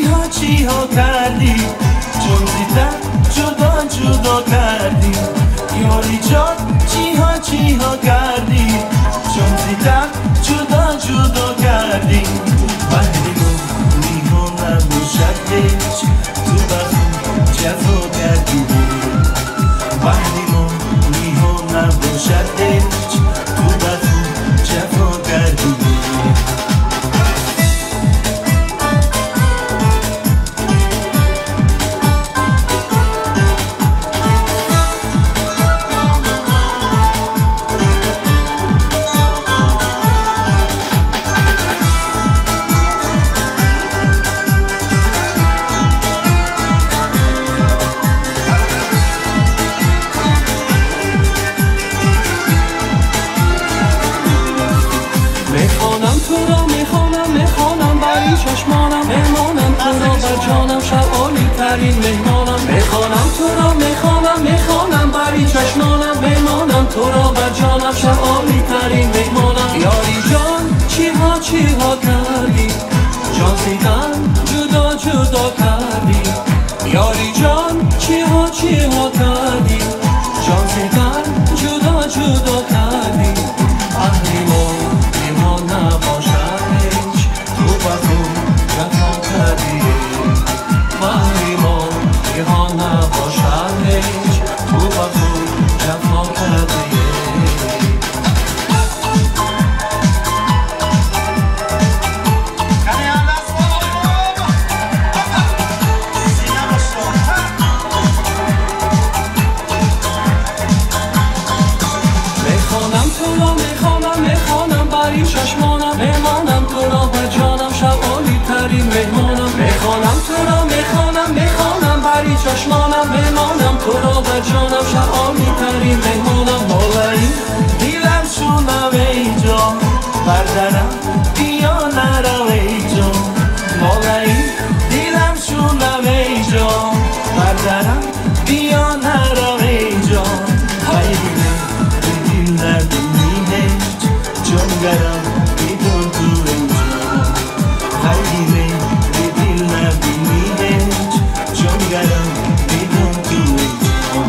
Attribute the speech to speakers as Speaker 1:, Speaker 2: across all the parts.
Speaker 1: چی ها کردی چون زیدن جدا جدا کردی یاری جان چی ها کردی چون زیدن جدا جدا کردی وقتی گفتی ها نباشد هیچ تو بخون جفا کردی وقتی گفتی ها نباشد هیچ تو بخون جفا کردی میخوانم برای چشمانم مهمانم تو را بر جانم شب عالی ترین مهمانم میخوانم برای چشمانم مهمانم تو را بر جانم شب عالی ترین مهمانم یاری جان چی ها کردی جان زیدن جدا جدا کردی یاری جان چی ها کردی جان زیدن جدا جدا کردی اهلی ما نباشد میخوانم برای چشمانم مهمانم تو را بر جانم شب عالی ترین مهمانم میخوانم برای چشمانم مهمانم تو را بر جانم شب عالی ترین مهمانم مولایی دیلم شونم ای جان بردرم بیا نرم ای جان مولایی دیلم شونم ای جان بردرم بیا نرم ای جان خیلی دل ندونی جان گرم بیدون تو اینجا خیلی دل نبینی جان گرم بیدون تو اینجا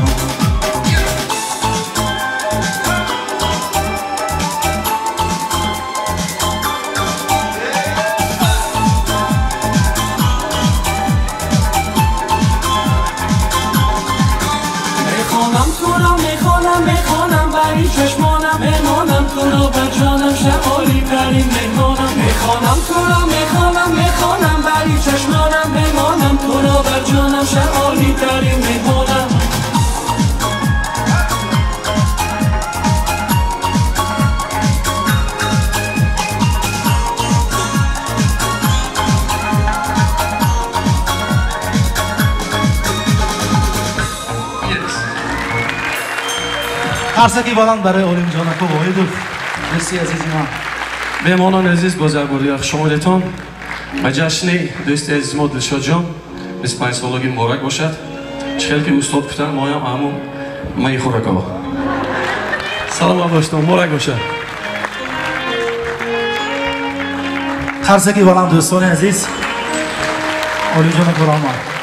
Speaker 1: میخوانم برای چشمانم مهمانم تو را بر جانم شب عالی ترین مهمانم میخوانم برای چشمانم مهمانم تو را بر جانم شب عالی ترین مهمانم
Speaker 2: عرضه بلند برای علیم جانکو واحدوف مرسی عزیزی من
Speaker 3: مهمانان عزیز بازرگانی شمارتان و جشن دوست عزیز ما دلشاد جان 25 سالگی مبارک باشد خیلی که استاد کتن ما هم همون مایی خورک آقا سلام باشتم مبارک باشد
Speaker 2: عرضه بلند دوستان عزیز علیم جانکو رحمت